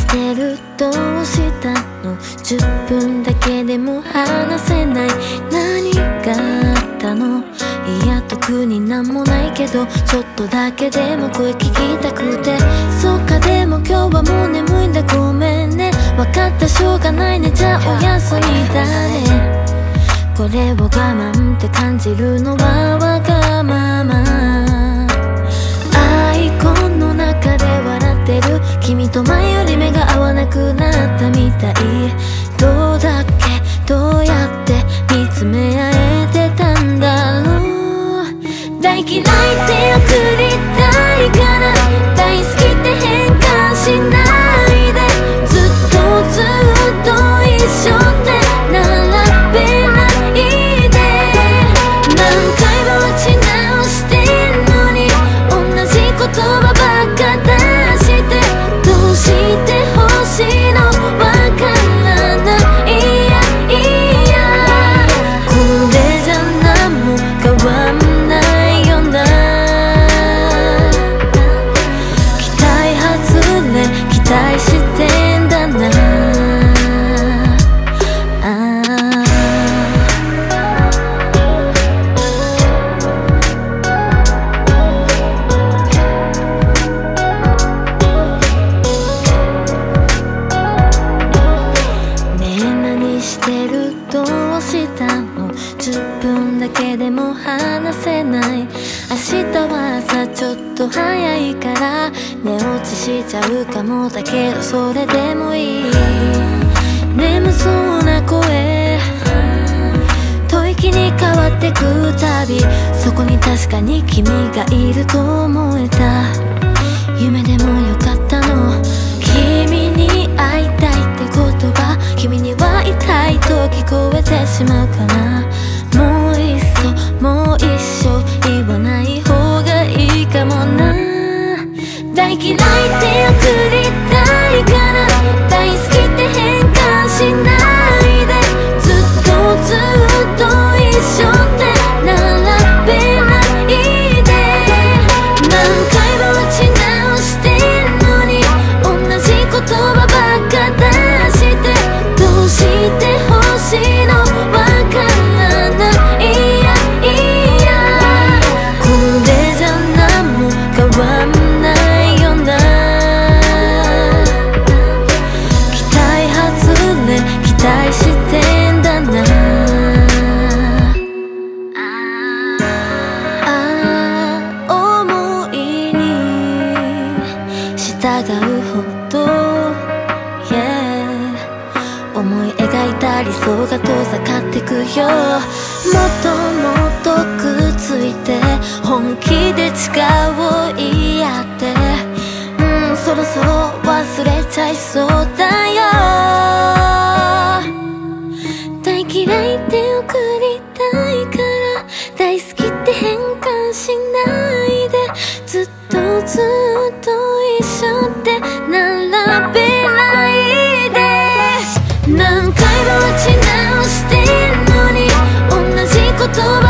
してるどうしたの10分だけでも話せない何があったのいや特になんもないけどちょっとだけでも声聞きたくてそっかでも今日はもう眠いんだごめんねわかったしょうがないねじゃあおやすみだねこれを我慢って感じるのはわがままアイコンの中で笑ってる君と前より目が合わなくなったみたいどうだっけどうやって見つめ合えてたんだろう大嫌いって送りたいから大好きって変換しないでずっとずっと一緒で並べないで何回も打ち直してんのに同じ言葉ばっか出してどうして欲しいのわからないいやいやこれじゃ何も変わんないよな期待外れ期待してんだなしてるどうしたの10分だけでも話せない明日は朝ちょっと早いから寝落ちしちゃうかもだけどそれでもいい眠そうな声吐息に変わってくたびそこに確かに君がいると思えた夢でもよかったの君に会いたいって言葉君には痛いと聞こえてしまうかなもういっそもう一生言わない方がいいかもな大嫌いって送りたいから大好きって変換しないでずっとずっと一緒で並べないで何回も打ち直してんのに同じ言葉ばっか出してどうして欲しいのわからないいやいやこれじゃ何も変わんないよな期待外れ期待してんだな思いに従うほど、yeah思い描いた理想が遠ざかってくよもっともっとくっついて本気で力を言い合ってそろそろ忘れちゃいそうだよ大嫌いって送りたいから大好きって変換しないでずっとずっと一緒で並べないで何回も打ち直してんのに同じ言葉